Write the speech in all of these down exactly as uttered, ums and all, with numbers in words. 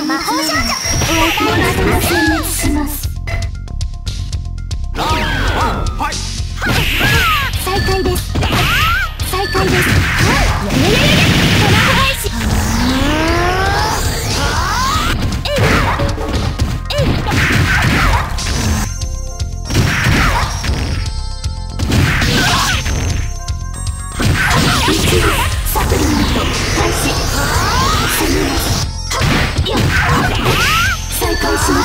魔法少女お相手は殲滅します。再開です。再開です。トラフ返し。サプリメント開始。再開します。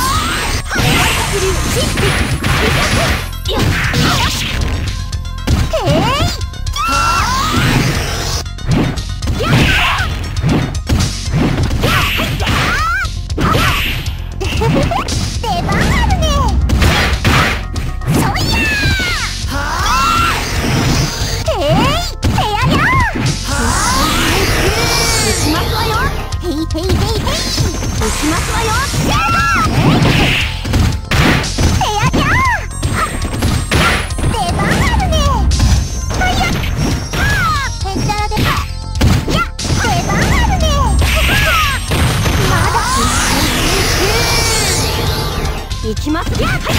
行きます。やっ、はい、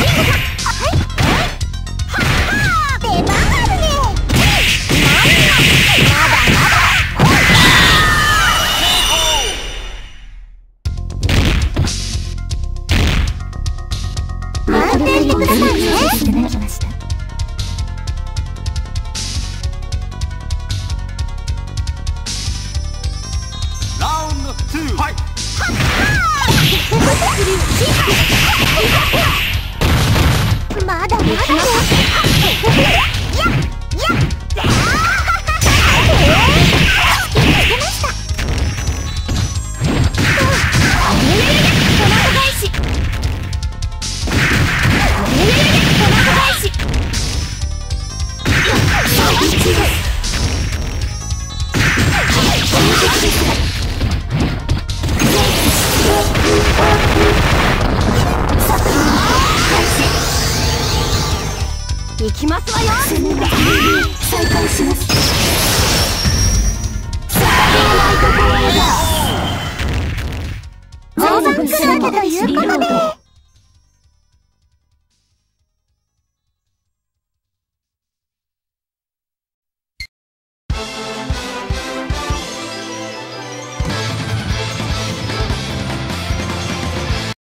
出番あるね。まだまだ。待っていてくださいね。 ラウンドツー、ファイト。 まだまだ。やっやっ。行きますわよ。再開します。もうすぐ来るわけということで。